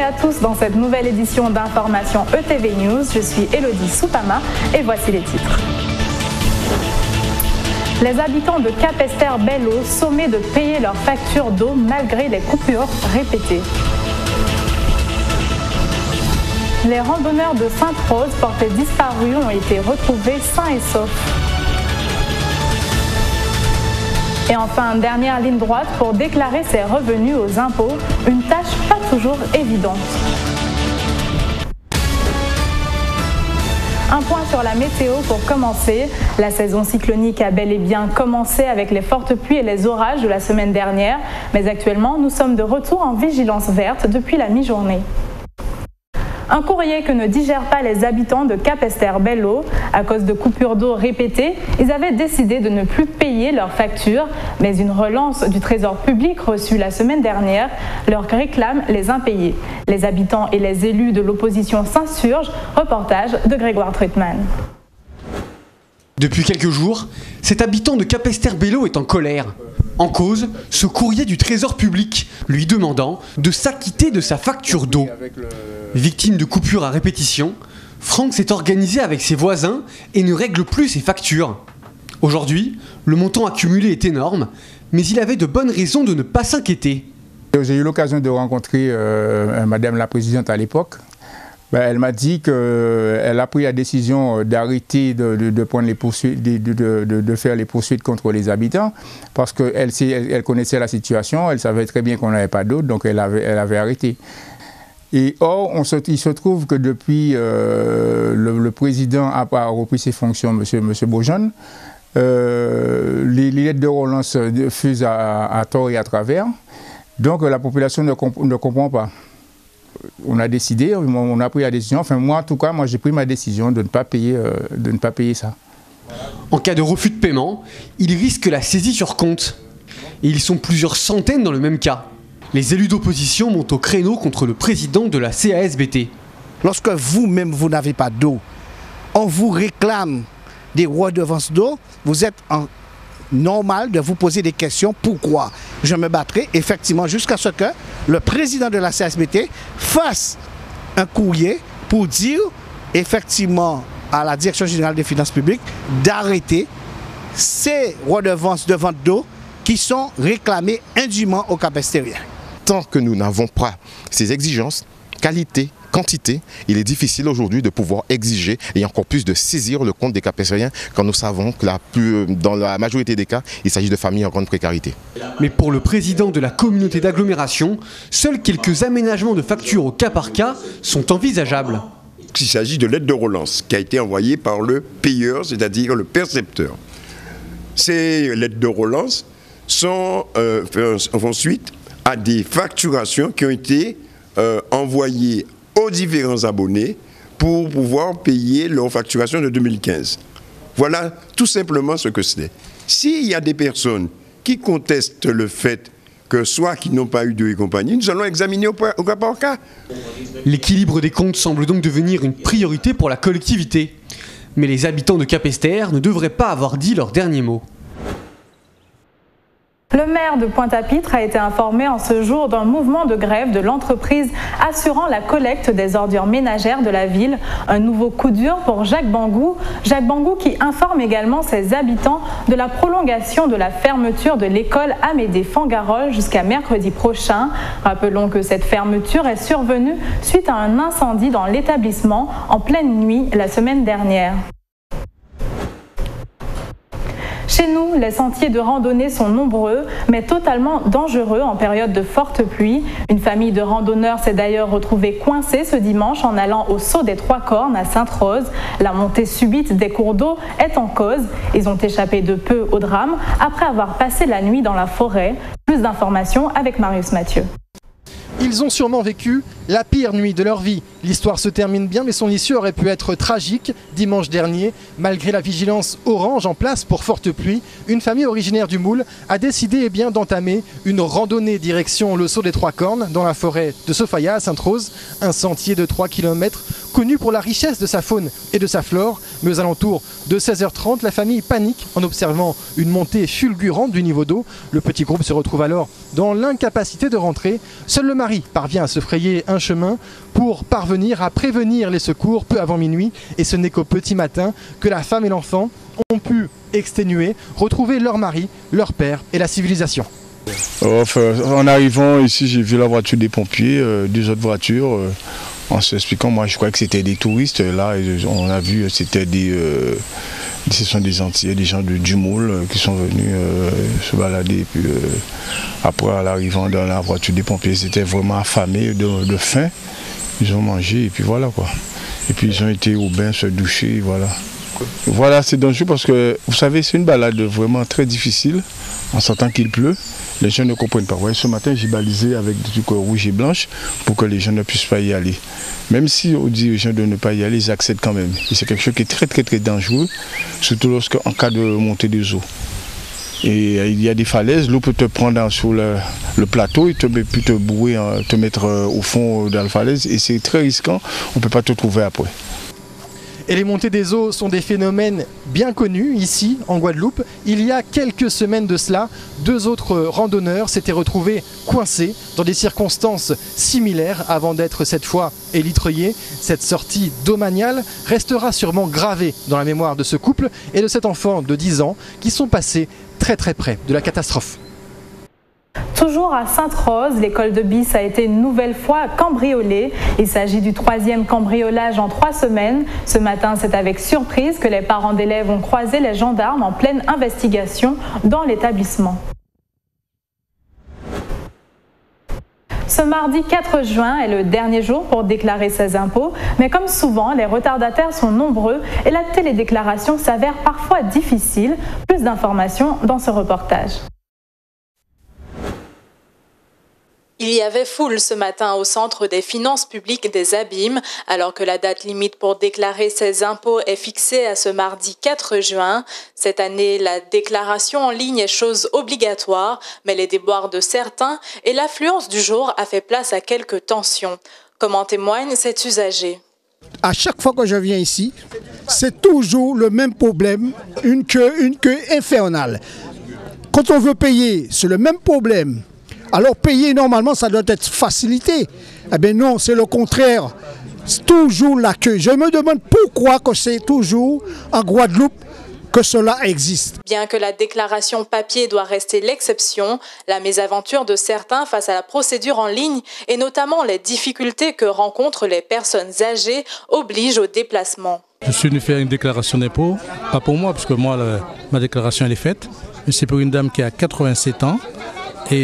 à tous dans cette nouvelle édition d'Information ETV News. Je suis Elodie Soupama et voici les titres. Les habitants de Capesterre-Belle-Eau sommés de payer leurs factures d'eau malgré les coupures répétées. Les randonneurs de Sainte-Rose portés disparus ont été retrouvés sains et saufs. Et enfin, dernière ligne droite pour déclarer ses revenus aux impôts, une tâche pas toujours évidente. Un point sur la météo pour commencer. La saison cyclonique a bel et bien commencé avec les fortes pluies et les orages de la semaine dernière. Mais actuellement, nous sommes de retour en vigilance verte depuis la mi-journée. Un courrier que ne digèrent pas les habitants de Capesterre-Belle-Eau. À cause de coupures d'eau répétées, ils avaient décidé de ne plus payer leurs factures. Mais une relance du Trésor public reçue la semaine dernière leur réclame les impayés. Les habitants et les élus de l'opposition s'insurgent. Reportage de Grégoire Treutmann. Depuis quelques jours, cet habitant de Capesterre-Belle-Eau est en colère. En cause, ce courrier du Trésor public lui demandant de s'acquitter de sa facture d'eau. Victime de coupures à répétition, Franck s'est organisé avec ses voisins et ne règle plus ses factures. Aujourd'hui, le montant accumulé est énorme, mais il avait de bonnes raisons de ne pas s'inquiéter. J'ai eu l'occasion de rencontrer Madame la Présidente à l'époque. Elle m'a dit qu'elle a pris la décision d'arrêter de prendre les poursuites, de faire les poursuites contre les habitants parce qu'elle connaissait la situation, elle savait très bien qu'on n'avait pas d'eau, donc elle avait arrêté. Et or, il se trouve que depuis le président a repris ses fonctions, M. Beaujeune, les lettres de relance fusent à tort et à travers, donc la population ne comprend pas. On a décidé, on a pris la décision, enfin moi en tout cas, j'ai pris ma décision de ne pas payer ça. En cas de refus de paiement, ils risquent la saisie sur compte. Et ils sont plusieurs centaines dans le même cas. Les élus d'opposition montent au créneau contre le président de la CASBT. Lorsque vous-même vous n'avez pas d'eau, on vous réclame des redevances d'eau, vous êtes en normal de vous poser des questions. Pourquoi? Je me battrai effectivement jusqu'à ce que le président de la CASBT fasse un courrier pour dire effectivement à la Direction générale des finances publiques d'arrêter ces redevances de vente d'eau qui sont réclamées indûment aux Capestériens. Tant que nous n'avons pas ces exigences, qualité, quantité, il est difficile aujourd'hui de pouvoir exiger et encore plus de saisir le compte des Capestériens quand nous savons que dans la majorité des cas, il s'agit de familles en grande précarité. Mais pour le président de la communauté d'agglomération, seuls quelques aménagements de factures au cas par cas sont envisageables. Il s'agit de l'aide de relance qui a été envoyée par le payeur, c'est-à-dire le percepteur. Ces lettres de relance font suite à des facturations qui ont été envoyées aux différents abonnés pour pouvoir payer leur facturation de 2015. Voilà tout simplement ce que c'est. S'il y a des personnes qui contestent le fait que soit qu'ils n'ont pas eu d'eau et compagnie, nous allons examiner au cas par cas. L'équilibre des comptes semble donc devenir une priorité pour la collectivité. Mais les habitants de Capesterre ne devraient pas avoir dit leur dernier mot. Le maire de Pointe-à-Pitre a été informé en ce jour d'un mouvement de grève de l'entreprise assurant la collecte des ordures ménagères de la ville. Un nouveau coup dur pour Jacques Bangou. Jacques Bangou qui informe également ses habitants de la prolongation de la fermeture de l'école Amédée Fangarol jusqu'à mercredi prochain. Rappelons que cette fermeture est survenue suite à un incendie dans l'établissement en pleine nuit la semaine dernière. Chez nous, les sentiers de randonnée sont nombreux, mais totalement dangereux en période de forte pluie. Une famille de randonneurs s'est d'ailleurs retrouvée coincée ce dimanche en allant au saut des Trois Cornes à Sainte-Rose. La montée subite des cours d'eau est en cause. Ils ont échappé de peu au drame après avoir passé la nuit dans la forêt. Plus d'informations avec Marius Mathieu. Ils ont sûrement vécu la pire nuit de leur vie. L'histoire se termine bien, mais son issue aurait pu être tragique. Dimanche dernier, malgré la vigilance orange en place pour forte pluie, une famille originaire du Moule a décidé d'entamer une randonnée direction le saut des Trois Cornes dans la forêt de Sofaya à Sainte-Rose, un sentier de 3 km connu pour la richesse de sa faune et de sa flore. Mais aux alentours de 16h30, la famille panique en observant une montée fulgurante du niveau d'eau. Le petit groupe se retrouve alors dans l'incapacité de rentrer. Seul le mari parvient à se frayer un un chemin pour parvenir à prévenir les secours peu avant minuit. Et ce n'est qu'au petit matin que la femme et l'enfant ont pu, exténuer, retrouver leur mari, leur père et la civilisation. En arrivant ici, j'ai vu la voiture des pompiers, deux autres voitures. En s'expliquant, moi je croyais que c'était des touristes. Là, on a vu c'était ce sont des Antillais, des gens du Moule qui sont venus se balader. Et puis après, en arrivant dans la voiture des pompiers, ils étaient vraiment affamés de faim. Ils ont mangé et puis voilà quoi. Et puis ils ont été au bain, se doucher, voilà. Voilà, c'est dangereux parce que, vous savez, c'est une balade vraiment très difficile en sentant qu'il pleut. Les gens ne comprennent pas. Ouais, ce matin, j'ai balisé avec des trucs rouges et blanches pour que les gens ne puissent pas y aller. Même si on dit aux gens de ne pas y aller, ils acceptent quand même. Et c'est quelque chose qui est très très très dangereux, surtout en cas de montée des eaux. Et il y a des falaises, l'eau peut te prendre sur le plateau et puis te bouer, te mettre au fond de la falaise. Et c'est très risquant, on ne peut pas te trouver après. Et les montées des eaux sont des phénomènes bien connus ici en Guadeloupe. Il y a quelques semaines de cela, deux autres randonneurs s'étaient retrouvés coincés dans des circonstances similaires avant d'être cette fois élitreillés. Cette sortie domaniale restera sûrement gravée dans la mémoire de ce couple et de cet enfant de 10 ans qui sont passés très très près de la catastrophe. Toujours à Sainte-Rose, l'école de Bis a été une nouvelle fois cambriolée. Il s'agit du 3e cambriolage en 3 semaines. Ce matin, c'est avec surprise que les parents d'élèves ont croisé les gendarmes en pleine investigation dans l'établissement. Ce mardi 4 juin est le dernier jour pour déclarer ses impôts, mais comme souvent, les retardataires sont nombreux et la télédéclaration s'avère parfois difficile. Plus d'informations dans ce reportage. Il y avait foule ce matin au centre des finances publiques des Abîmes, alors que la date limite pour déclarer ses impôts est fixée à ce mardi 4 juin. Cette année, la déclaration en ligne est chose obligatoire, mais les déboires de certains et l'affluence du jour a fait place à quelques tensions. Comme en témoigne cet usager. À chaque fois que je viens ici, c'est toujours le même problème, une queue infernale. Quand on veut payer, c'est le même problème. Alors payer normalement ça doit être facilité. Eh bien non, c'est le contraire. C'est toujours la queue. Je me demande pourquoi que c'est toujours en Guadeloupe que cela existe. Bien que la déclaration papier doit rester l'exception, la mésaventure de certains face à la procédure en ligne et notamment les difficultés que rencontrent les personnes âgées obligent au déplacement. Je suis venu faire une déclaration d'impôt, pas pour moi parce que moi ma déclaration elle est faite, mais c'est pour une dame qui a 87 ans. Et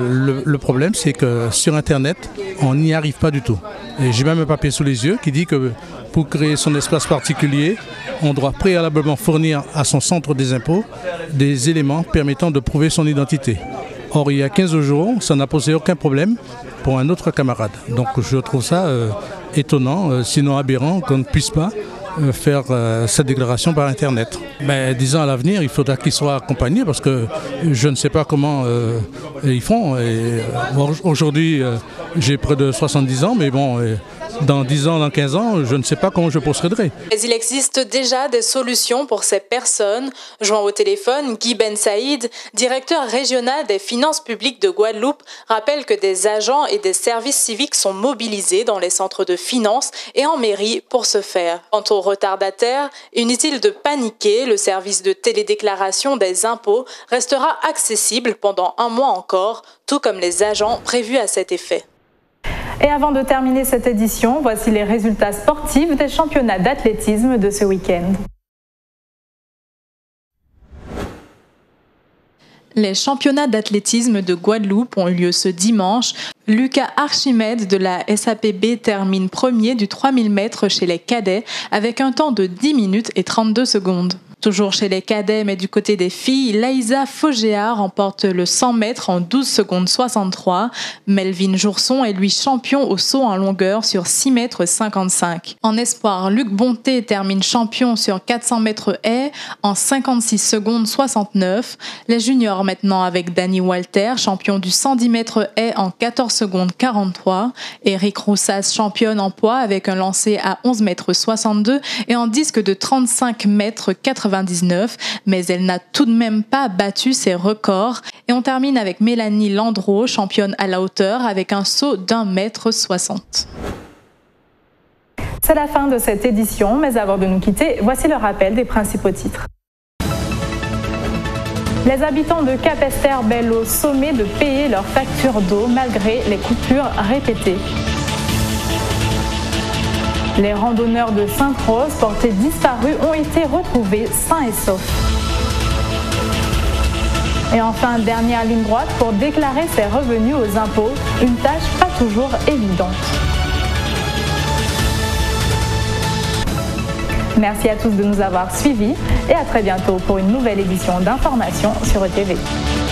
le problème, c'est que sur Internet, on n'y arrive pas du tout. Et j'ai même un papier sous les yeux qui dit que pour créer son espace particulier, on doit préalablement fournir à son centre des impôts des éléments permettant de prouver son identité. Or, il y a 15 jours, ça n'a posé aucun problème pour un autre camarade. Donc je trouve ça étonnant, sinon aberrant, qu'on ne puisse pas faire cette déclaration par Internet. Mais disons à l'avenir, il faudra qu'ils soient accompagnés parce que je ne sais pas comment ils font. Aujourd'hui, j'ai près de 70 ans, mais bon, dans 10 ans, dans 15 ans, je ne sais pas comment je procéderai. Mais il existe déjà des solutions pour ces personnes. Joint au téléphone, Guy Ben Saïd, directeur régional des finances publiques de Guadeloupe, rappelle que des agents et des services civiques sont mobilisés dans les centres de finances et en mairie pour ce faire. Quant aux retardataires, inutile de paniquer, le service de télédéclaration des impôts restera accessible pendant 1 mois encore, tout comme les agents prévus à cet effet. Et avant de terminer cette édition, voici les résultats sportifs des championnats d'athlétisme de ce week-end. Les championnats d'athlétisme de Guadeloupe ont eu lieu ce dimanche. Lucas Archimède de la SAPB termine premier du 3000 mètres chez les cadets avec un temps de 10 minutes et 32 secondes. Toujours chez les cadets, mais du côté des filles, Laïsa Fogéa remporte le 100 mètres en 12 secondes 63. Melvin Jourson est lui champion au saut en longueur sur 6 mètres 55. En espoir, Luc Bonté termine champion sur 400 mètres haies en 56 secondes 69. Les juniors maintenant avec Danny Walter, champion du 110 mètres haies en 14 secondes 43. Eric Roussas championne en poids avec un lancer à 11 mètres 62 et en disque de 35 mètres 80. 99, mais elle n'a tout de même pas battu ses records. Et on termine avec Mélanie Landreau, championne à la hauteur, avec un saut d'1,60 m. C'est la fin de cette édition, mais avant de nous quitter, voici le rappel des principaux titres. Les habitants de Capesterre-Belle-Eau sommés de payer leurs factures d'eau malgré les coupures répétées. Les randonneurs de Sainte-Rose portés disparus ont été retrouvés sains et saufs. Et enfin, dernière ligne droite pour déclarer ses revenus aux impôts, une tâche pas toujours évidente. Merci à tous de nous avoir suivis et à très bientôt pour une nouvelle édition d'Information sur ETV.